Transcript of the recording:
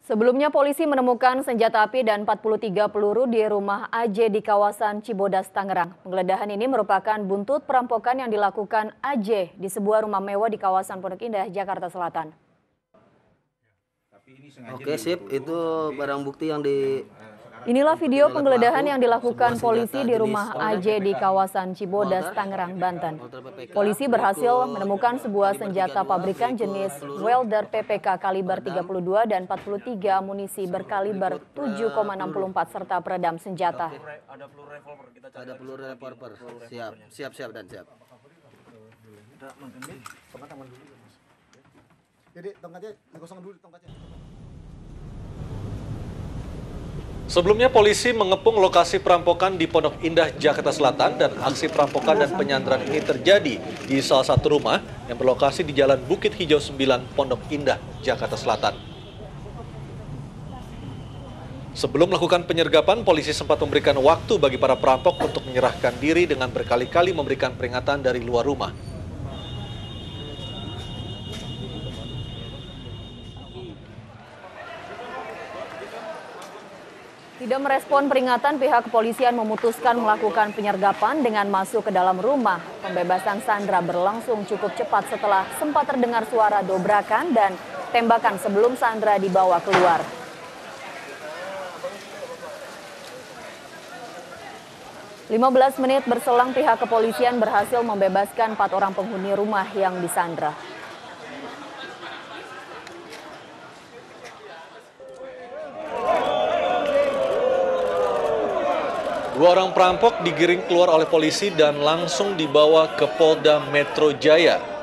Sebelumnya polisi menemukan senjata api dan 43 peluru di rumah AJ di kawasan Cibodas, Tangerang. Penggeledahan ini merupakan buntut perampokan yang dilakukan AJ di sebuah rumah mewah di kawasan Pondok Indah, Jakarta Selatan. Oke, sip. Itu barang bukti yang di... Inilah video penggeledahan yang dilakukan polisi di rumah AJ di kawasan Cibodas, Tangerang, Banten. Polisi berhasil menemukan sebuah senjata pabrikan jenis welder PPK kaliber 32 dan 43 amunisi berkaliber 7,64 serta peredam senjata. Ada peluru revolver. Siap dan siap. Jadi tongkatnya dikosongkan dulu tongkatnya. Sebelumnya polisi mengepung lokasi perampokan di Pondok Indah, Jakarta Selatan dan aksi perampokan dan penyanderaan ini terjadi di salah satu rumah yang berlokasi di Jalan Bukit Hijau 9, Pondok Indah, Jakarta Selatan. Sebelum melakukan penyergapan, polisi sempat memberikan waktu bagi para perampok untuk menyerahkan diri dengan berkali-kali memberikan peringatan dari luar rumah. Tidak merespon peringatan, pihak kepolisian memutuskan melakukan penyergapan dengan masuk ke dalam rumah. Pembebasan Sandra berlangsung cukup cepat setelah sempat terdengar suara dobrakan dan tembakan sebelum Sandra dibawa keluar. "15 menit berselang, pihak kepolisian berhasil membebaskan 4 orang penghuni rumah yang disandra. Dua orang perampok digiring keluar oleh polisi dan langsung dibawa ke Polda Metro Jaya.